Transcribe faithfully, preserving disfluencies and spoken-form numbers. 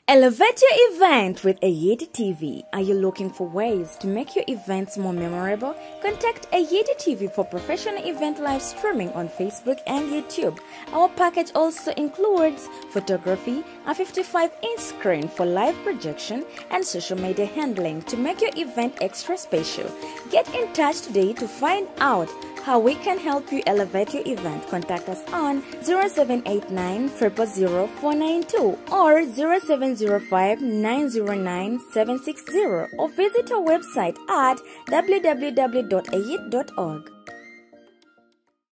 Elevate your event with Ayedi T V. Are you looking for ways to make your events more memorable? Contact Ayedi T V for professional event live streaming on Facebook and YouTube. Our package also includes photography, a fifty-five inch screen for live projection, and social media handling to make your event extra special. Get in touch today to find out how we can help you elevate your event. Contact us on zero seven eight nine, zero zero zero, four nine two or zero seven zero five, nine zero nine, seven six zero or visit our website at w w w dot ayed dot org.